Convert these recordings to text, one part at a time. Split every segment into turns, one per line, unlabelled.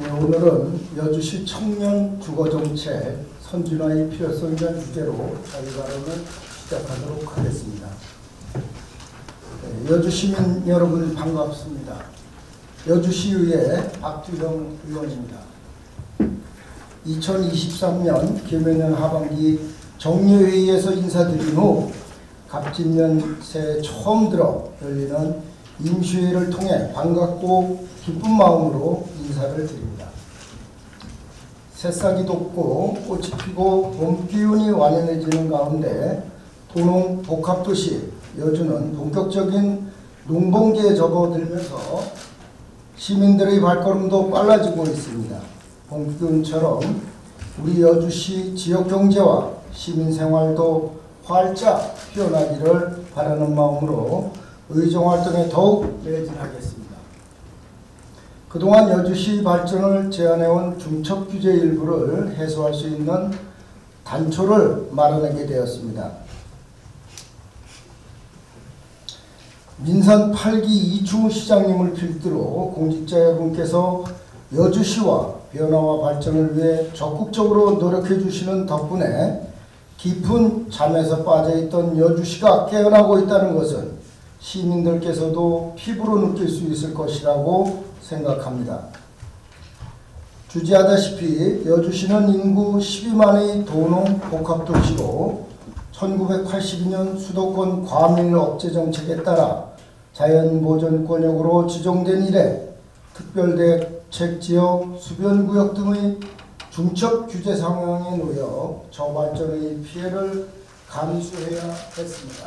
네, 오늘은 여주시 청년 주거정책 선진화의 필요성에 대한 주제로 자유 발언을 시작하도록 하겠습니다. 네, 여주시민 여러분 반갑습니다. 여주시의회 박두형 의원입니다. 2023년 개면년 하반기 정례회의에서 인사드린 후 갑진년 새해 처음 들어 열리는 임시회를 통해 반갑고 기쁜 마음으로 인사를 드립니다. 새싹이 돋고 꽃이 피고 봄 기운이 완연해지는 가운데 도농 복합도시 여주는 본격적인 농번기에 접어들면서 시민들의 발걸음도 빨라지고 있습니다. 봄 기운처럼 우리 여주시 지역 경제와 시민 생활도 활짝 피어나기를 바라는 마음으로 의정활동에 더욱 매진하겠습니다. 그동안 여주시 발전을 제안해온 중첩규제 일부를 해소할 수 있는 단초를 마련하게 되었습니다. 민선 8기 이충우 시장님을 필두로 공직자 여러분께서 여주시와 변화와 발전을 위해 적극적으로 노력해 주시는 덕분에 깊은 잠에서 빠져있던 여주시가 깨어나고 있다는 것은 시민들께서도 피부로 느낄 수 있을 것이라고 생각합니다. 주지하다시피 여주시는 인구 12만의 도농 복합도시로 1982년 수도권 과밀 억제 정책에 따라 자연보전권역으로 지정된 이래 특별대책지역, 수변구역 등의 중첩규제 상황에 놓여 저발전의 피해를 감수해야 했습니다.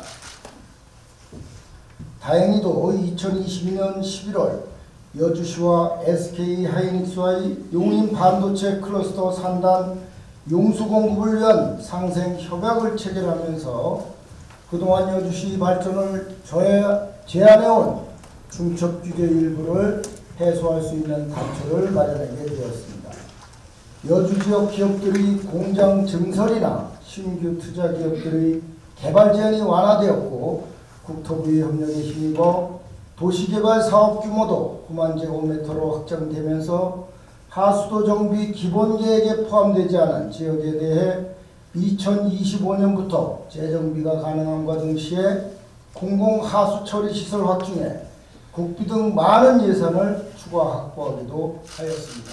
다행히도 2022년 11월 여주시와 SK하이닉스와의 용인 반도체 클러스터 산단 용수 공급을 위한 상생 협약을 체결하면서 그동안 여주시 발전을 제안해온 중첩규제 일부를 해소할 수 있는 단초를 마련하게 되었습니다. 여주 지역 기업들의 공장 증설이나 신규 투자 기업들의 개발 제한이 완화되었고 국토부의 협력에 힘입어 도시개발 사업 규모도 9만 제곱미터로 확장되면서 하수도 정비 기본계획에 포함되지 않은 지역에 대해 2025년부터 재정비가 가능함과 동시에 공공하수처리 시설 확충에 국비 등 많은 예산을 추가 확보하기도 하였습니다.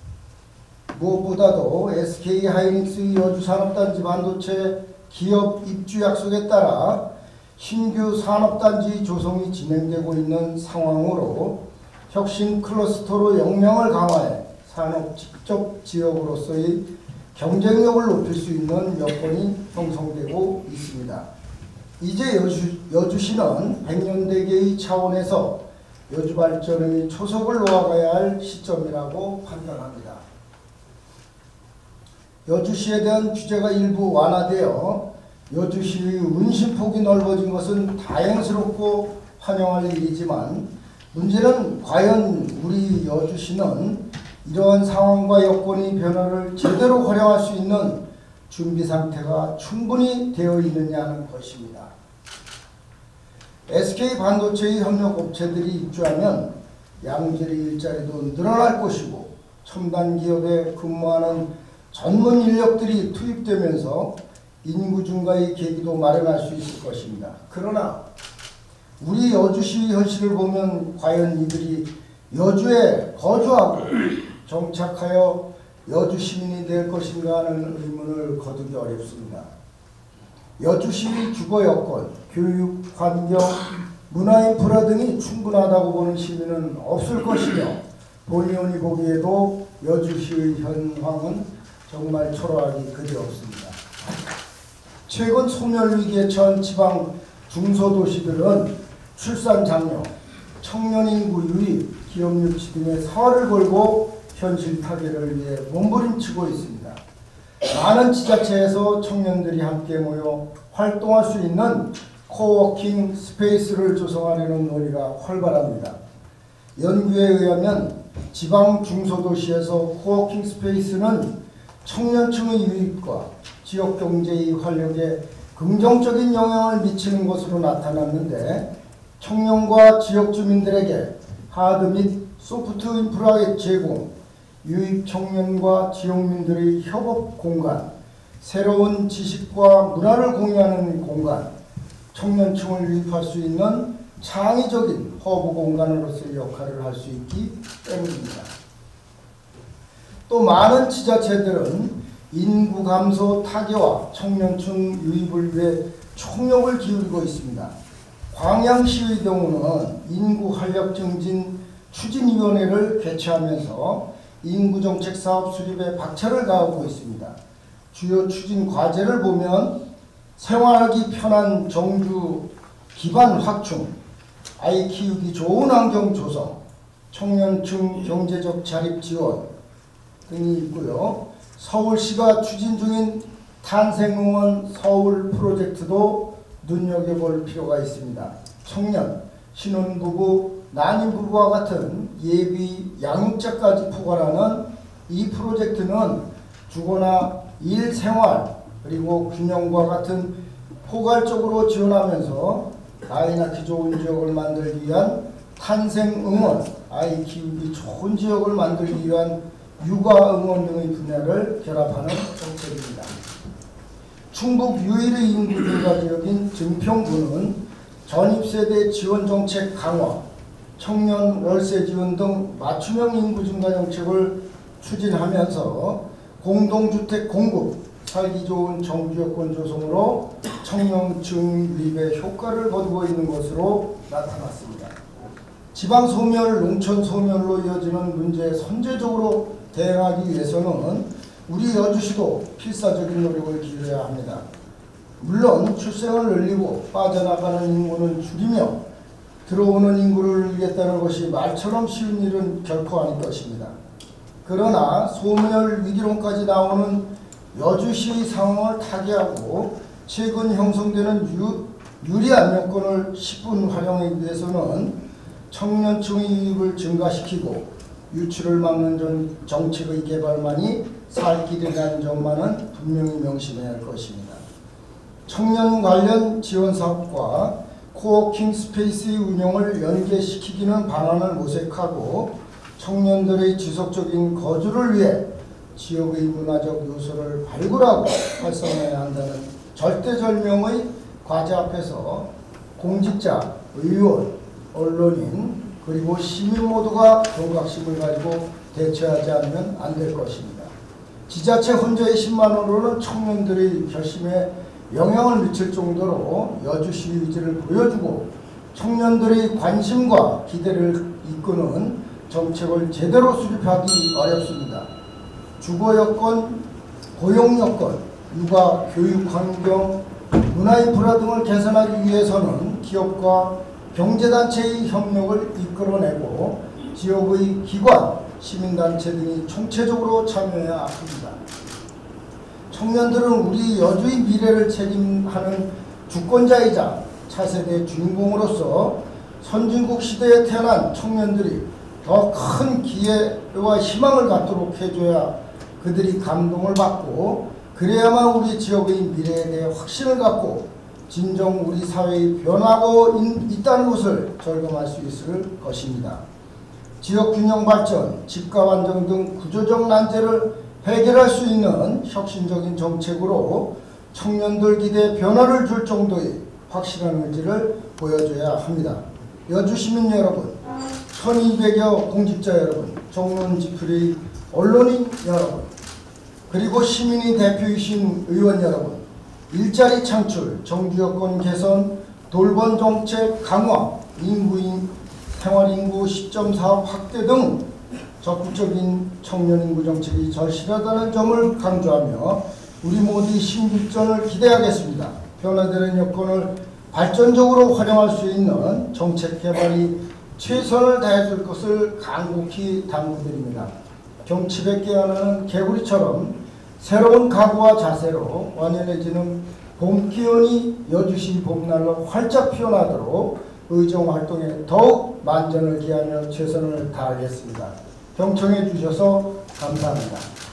무엇보다도 SK하이닉스의 여주산업단지 반도체 기업 입주 약속에 따라 신규 산업단지 조성이 진행되고 있는 상황으로 혁신 클러스터로 역량을 강화해 산업 직접 지역으로서의 경쟁력을 높일 수 있는 여건이 형성되고 있습니다. 이제 여주시는 100년대계의 차원에서 여주 발전의 초석을 놓아가야 할 시점이라고 판단합니다. 여주시에 대한 규제가 일부 완화되어 여주시의 운신폭이 넓어진 것은 다행스럽고 환영할 일이지만 문제는 과연 우리 여주시는 이러한 상황과 여건의 변화를 제대로 활용할 수 있는 준비 상태가 충분히 되어 있느냐는 것입니다. SK반도체의 협력업체들이 입주하면 양질의 일자리도 늘어날 것이고 첨단 기업에 근무하는 전문 인력들이 투입되면서 인구 증가의 계기도 마련할 수 있을 것입니다. 그러나 우리 여주시 현실을 보면 과연 이들이 여주에 거주하고 정착하여 여주 시민이 될 것인가 하는 의문을 거두기 어렵습니다. 여주시의 주거 여건, 교육, 환경, 문화인프라 등이 충분하다고 보는 시민은 없을 것이며 본의원이 보기에도 여주시의 현황은 정말 초라하기 그지없습니다. 최근 소멸위기에 처한 지방 중소도시들은 출산 장려, 청년 인구 유입, 기업 유치 등의 사활을 걸고 현실 타개를 위해 몸부림치고 있습니다. 많은 지자체에서 청년들이 함께 모여 활동할 수 있는 코워킹 스페이스를 조성하려는 논의가 활발합니다. 연구에 의하면 지방 중소도시에서 코워킹 스페이스는 청년층의 유입과 지역 경제의 활력에 긍정적인 영향을 미치는 것으로 나타났는데 청년과 지역 주민들에게 하드 및 소프트 인프라의 제공, 유입 청년과 지역민들의 협업 공간, 새로운 지식과 문화를 공유하는 공간, 청년층을 유입할 수 있는 창의적인 허브 공간으로서의 역할을 할 수 있기 때문입니다. 또 많은 지자체들은 인구 감소 타개와 청년층 유입을 위해 총력을 기울이고 있습니다. 광양시의 경우는 인구 활력 증진 추진위원회를 개최하면서 인구정책 사업 수립에 박차를 가하고 있습니다. 주요 추진 과제를 보면 생활하기 편한 정주 기반 확충, 아이 키우기 좋은 환경 조성, 청년층 경제적 자립 지원 등이 있고요. 서울시가 추진 중인 탄생응원 서울 프로젝트도 눈여겨볼 필요가 있습니다. 청년, 신혼부부, 난임부부와 같은 예비 양육자까지 포괄하는 이 프로젝트는 주거나 일생활 그리고 균형과 같은 포괄적으로 지원하면서 아이 낳기 좋은 지역을 만들기 위한 탄생응원, 아이 키우기 좋은 지역을 만들기 위한 육아응원 등의 분야를 결합하는 정책입니다. 충북 유일의 인구 증가 지역인 증평구는 전입세대 지원 정책 강화, 청년 월세 지원 등 맞춤형 인구 증가 정책을 추진하면서 공동주택 공급, 살기 좋은 정주 여건 조성으로 청년층 유입에 효과를 거두고 있는 것으로 나타났습니다. 지방 소멸, 농촌 소멸로 이어지는 문제에 선제적으로 대응하기 위해서는 우리 여주시도 필사적인 노력을 기울여야 합니다. 물론 출생을 늘리고 빠져나가는 인구는 줄이며 들어오는 인구를 늘리겠다는 것이 말처럼 쉬운 일은 결코 아닐 것입니다. 그러나 소멸 위기론까지 나오는 여주시의 상황을 타개하고 최근 형성되는 유리한 여건을 10분 활용하기 위해서는 청년층의 유입을 증가시키고 유출을 막는 정책의 개발만이 살 길이라는 점만은 분명히 명심해야 할 것입니다. 청년 관련 지원 사업과 코워킹 스페이스의 운영을 연계시키기는 방안을 모색하고 청년들의 지속적인 거주를 위해 지역의 문화적 요소를 발굴하고 활성화해야 한다는 절대절명의 과제 앞에서 공직자, 의원, 언론인 그리고 시민 모두가 경각심을 가지고 대처하지 않으면 안 될 것입니다. 지자체 혼자의 10만 원으로는 청년들의 결심에 영향을 미칠 정도로 여주시 의지를 보여주고 청년들의 관심과 기대를 이끄는 정책을 제대로 수립하기 어렵습니다. 주거 여건, 고용 여건, 육아, 교육 환경, 문화 인프라 등을 개선하기 위해서는 기업과 경제단체의 협력을 이끌어내고 지역의 기관, 시민단체 등이 총체적으로 참여해야 합니다. 청년들은 우리 여주의 미래를 책임하는 주권자이자 차세대 주인공으로서 선진국 시대에 태어난 청년들이 더 큰 기회와 희망을 갖도록 해줘야 그들이 감동을 받고 그래야만 우리 지역의 미래에 대해 확신을 갖고 진정 우리 사회의 변하고 있다는 것을 절감할 수 있을 것입니다. 지역 균형 발전, 집값 안정 등 구조적 난제를 해결할 수 있는 혁신적인 정책으로 청년들 기대에 변화를 줄 정도의 확실한 의지를 보여줘야 합니다. 여주 시민 여러분, 1200여 공직자 여러분, 정론지풀이 언론인 여러분, 그리고 시민의 대표이신 의원 여러분, 일자리 창출, 정주 여건 개선, 돌봄 정책 강화, 생활인구 시점 사업 확대 등 적극적인 청년인구 정책이 절실하다는 점을 강조하며 우리 모두의 신길전을 기대하겠습니다. 변화되는 여건을 발전적으로 활용할 수 있는 정책 개발이 최선을 다해줄 것을 간곡히 당부드립니다. 경칩에 깨어나는 개구리처럼 새로운 각오와 자세로 완연해지는 봄 기운이 여주시 봄날로 활짝 피어나도록 의정활동에 더욱 만전을 기하며 최선을 다하겠습니다. 경청해 주셔서 감사합니다.